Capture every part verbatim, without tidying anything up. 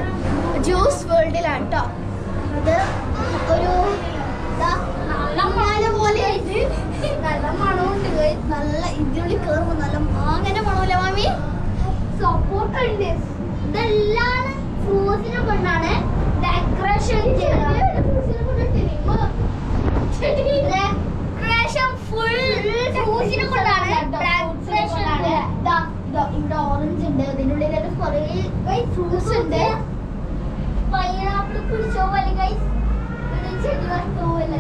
Juice വേൾഡിലാണ് കേട്ടോ. ഇത് ഒരു പോലെ നല്ല മണമുണ്ട്, നല്ല ഇതിനുള്ളിൽ കയറുമ്പോൾ നല്ല മാങ്ങനെ മണമല്ലേ മാമി? സപ്പോർട്ട് ഉണ്ട്. ഇതെല്ലാം ഫ്രൂട്ട്സിനെ കൊണ്ടാണ് ഡെക്കറേഷൻ ഡെക്കറേഷൻ ഫുൾ ഫ്രൂട്ട്സിനെ കൊണ്ടാണ് ഡെക്കറേഷൻ. ഇവിടെ ഓറഞ്ച് ഉണ്ട്, ഇതിനുള്ളിൽ കുറെ ഫ്രൂട്ട്സ് ഉണ്ട്. പൈനാപ്പിൾ കുടിച്ചോ പോലെ ഗൈസ്, ചെടി വറുത്തോല്ലേ?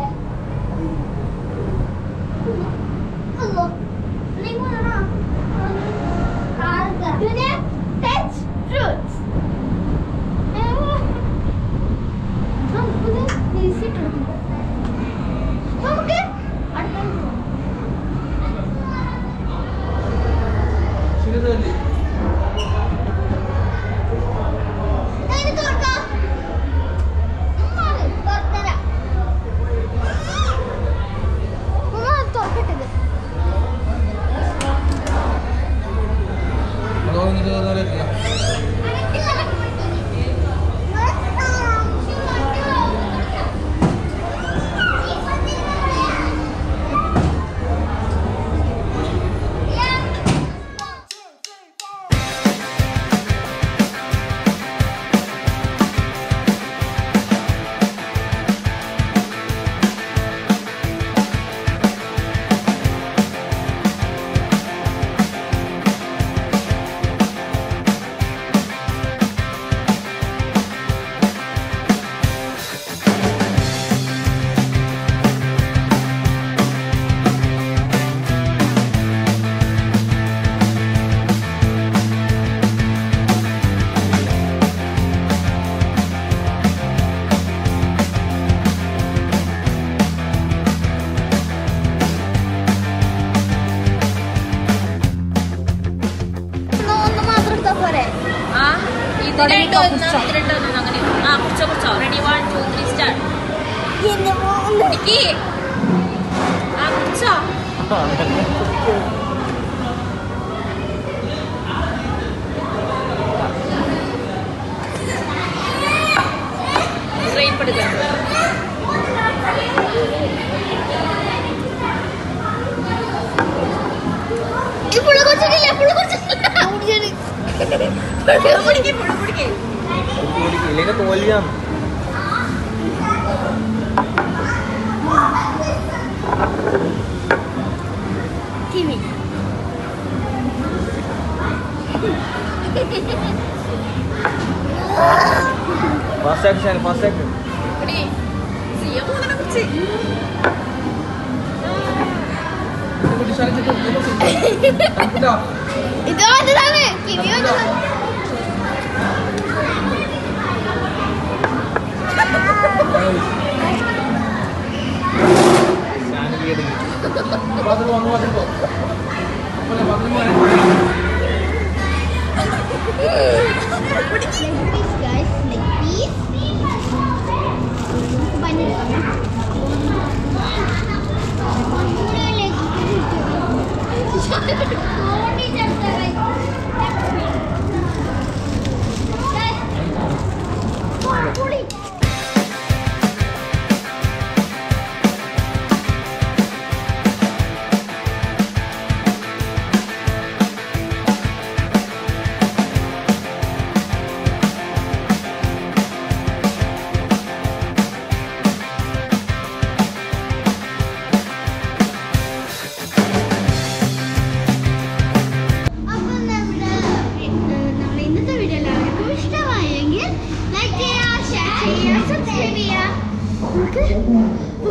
തോൽവിയാണ്. Fast action, fast action. Ini, siapa yang nak kucing? Itu di sana itu, itu sih. Dah. Itu ada sana, kini ada. Sana dia deh. Bagus banget, bagus banget. Apa yang bagus banget? Guys, like this. Banyak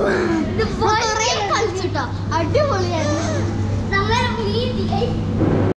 അടിപൊളിയാണ്.